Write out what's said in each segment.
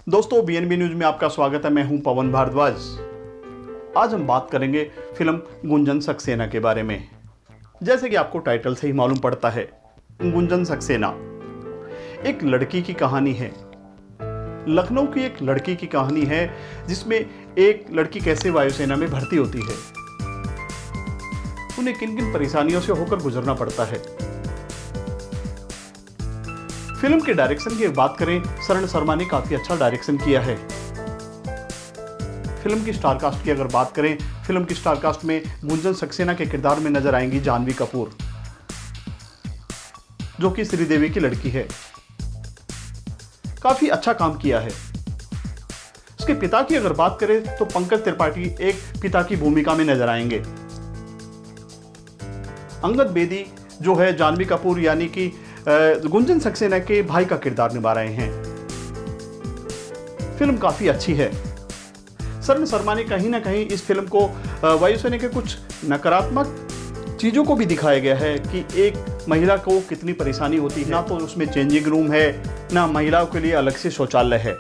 दोस्तों, BNB news में आपका स्वागत है। मैं हूं पवन भारद्वाज। आज हम बात करेंगे फिल्म गुंजन सक्सेना के बारे में। जैसे कि आपको टाइटल से ही मालूम पड़ता है, गुंजन सक्सेना एक लड़की की कहानी है। लखनऊ की एक लड़की की कहानी है जिसमें एक लड़की कैसे वायुसेना में भर्ती होती है, उन्हें किन किन परेशानियों से होकर गुजरना पड़ता है। फिल्म के डायरेक्शन की बात करें, सरण शर्मा ने काफी अच्छा डायरेक्शन किया है। फिल्म की स्टारकास्ट की अगर बात करें, फिल्म की स्टारकास्ट में गुंजन सक्सेना के किरदार में नजर आएंगी जाह्नवी कपूर, जो कि श्रीदेवी की लड़की है। काफी अच्छा काम किया है। उसके पिता की अगर बात करें तो पंकज त्रिपाठी एक पिता की भूमिका में नजर आएंगे। अंगद बेदी जो है जाह्नवी कपूर यानी कि गुंजन सक्सेना के भाई का किरदार निभा रहे हैं। फिल्म काफी अच्छी है। सरण शर्मा ने कहीं ना कहीं इस फिल्म को वायुसेना के कुछ नकारात्मक चीजों को भी दिखाया गया है कि एक महिला को कितनी परेशानी होती है। ना तो उसमें चेंजिंग रूम है, ना महिलाओं के लिए अलग से शौचालय है,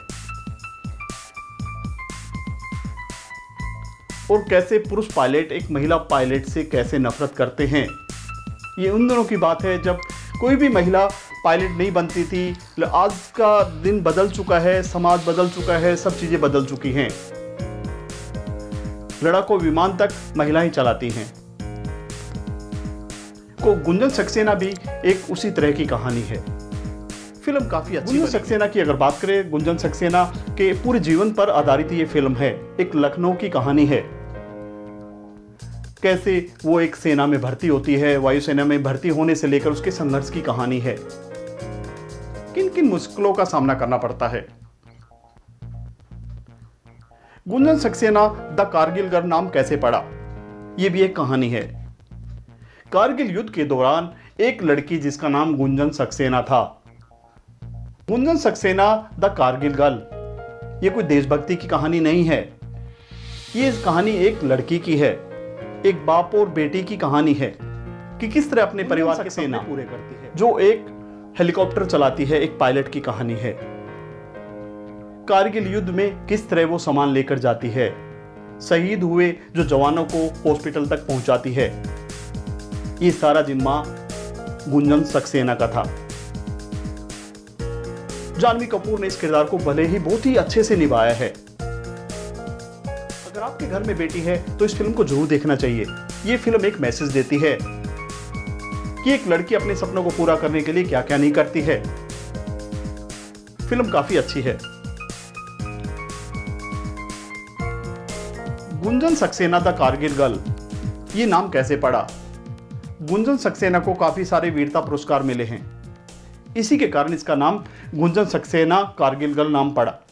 और कैसे पुरुष पायलट एक महिला पायलट से कैसे नफरत करते हैं। ये उन दिनों की बात है जब कोई भी महिला पायलट नहीं बनती थी। आज का दिन बदल चुका है, समाज बदल चुका है, सब चीजें बदल चुकी हैं। लड़ाकू विमान तक महिलाएं चलाती हैं। को गुंजन सक्सेना भी एक उसी तरह की कहानी है। फिल्म काफी अच्छी। गुंजन सक्सेना की अगर बात करें, गुंजन सक्सेना के पूरे जीवन पर आधारित ये फिल्म है। एक लखनऊ की कहानी है, कैसे वो एक सेना में भर्ती होती है, वायुसेना में भर्ती होने से लेकर उसके संघर्ष की कहानी है, किन किन मुश्किलों का सामना करना पड़ता है। गुंजन सक्सेना द कारगिल गर्ल नाम कैसे पड़ा, ये भी एक कहानी है। कारगिल युद्ध के दौरान एक लड़की जिसका नाम गुंजन सक्सेना था। गुंजन सक्सेना द कारगिल गर्ल, ये कोई देशभक्ति की कहानी नहीं है। ये कहानी एक लड़की की है, एक बाप और बेटी की कहानी है कि किस तरह अपने परिवार के सपने पूरे करती है। जो एक हेलीकॉप्टर चलाती है, एक पायलट की कहानी है। कारगिल युद्ध में किस तरह वो सामान लेकर जाती है, शहीद हुए जो जवानों को हॉस्पिटल तक पहुंचाती है। ये सारा जिम्मा गुंजन सक्सेना का था। जाह्नवी कपूर ने इस किरदार को भले ही बहुत ही अच्छे से निभाया है। अगर आपके घर में बेटी है तो इस फिल्म को जरूर देखना चाहिए। ये फिल्म एक मैसेज देती है कि एक लड़की अपने सपनों को पूरा करने के लिए क्या क्या नहीं करती है। फिल्म काफी अच्छी है। गुंजन सक्सेना द कारगिल गर्ल, ये नाम कैसे पड़ा? गुंजन सक्सेना को काफी सारे वीरता पुरस्कार मिले हैं, इसी के कारण इसका नाम गुंजन सक्सेना कारगिल गर्ल नाम पड़ा।